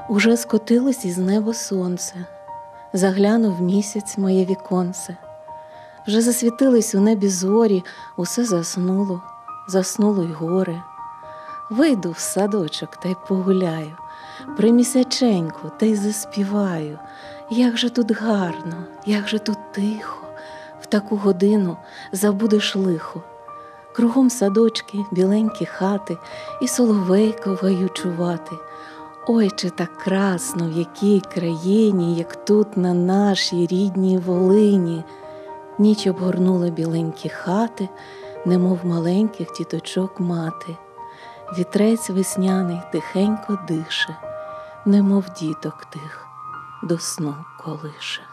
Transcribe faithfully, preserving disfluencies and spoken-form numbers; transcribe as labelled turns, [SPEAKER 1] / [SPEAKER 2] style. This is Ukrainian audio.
[SPEAKER 1] Уже скотилось із неба сонце, заглянув місяць моє віконце. Вже засвітились у небі зорі, усе заснуло, заснуло й горе. Вийду в садочок та й погуляю, примісяченьку та й заспіваю. Як же тут гарно, як же тут тихо, в таку годину забудеш лихо. Кругом садочки, біленькі хати, і соловейко в гаю чувати. Ой, чи так красно, в якій країні, як тут на нашій рідній Волині. Ніч обгорнула біленькі хати, немов маленьких діточок мати. Вітрець весняний тихенько дише, немов діток тих до сну колише.